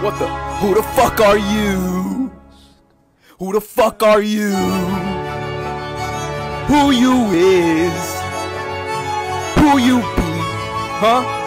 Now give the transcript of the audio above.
What the? Who the fuck are you? Who the fuck are you? Who you is? Who you be? Huh?